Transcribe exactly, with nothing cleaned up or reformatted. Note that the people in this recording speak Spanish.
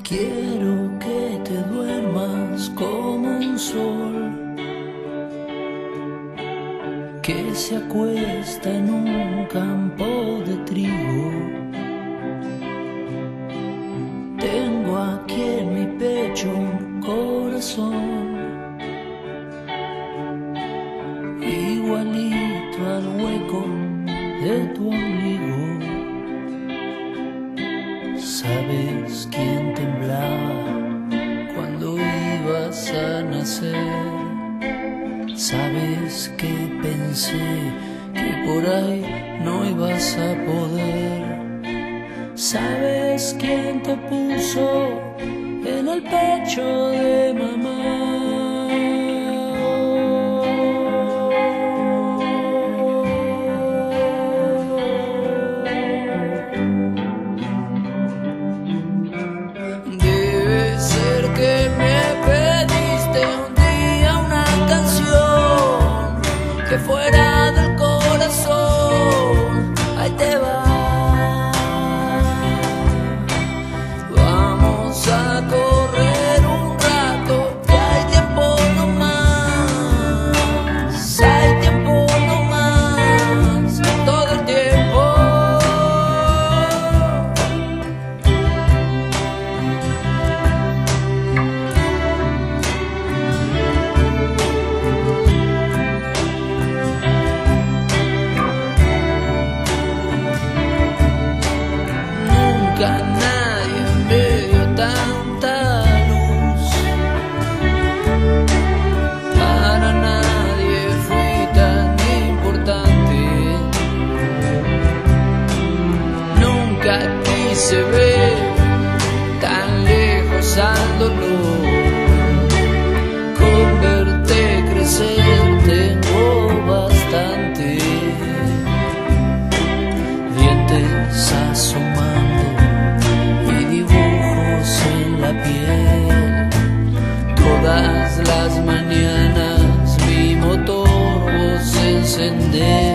Quiero que te duermas como un sol que se acuesta en un campo de trigo. Tengo aquí en mi pecho un corazón igualito al hueco de tu ombligo. ¿Sabes quién temblaba cuando ibas a nacer? ¿Sabes que pensé que por ahí no ibas a poder? ¿Sabes quién te puso en el pecho de mamá? Que fuera del corazón, ahí te va. Vamos a correr un rato, que hay tiempo no más, hay tiempo no más, todo el tiempo. Nunca nadie me dio tanta luz, para nadie fui tan importante. Nunca quise ver tan lejos al dolor, con verte crecer tengo bastante. Dientes asomando y dibujos en la piel, todas las mañanas mi motor vos encendés.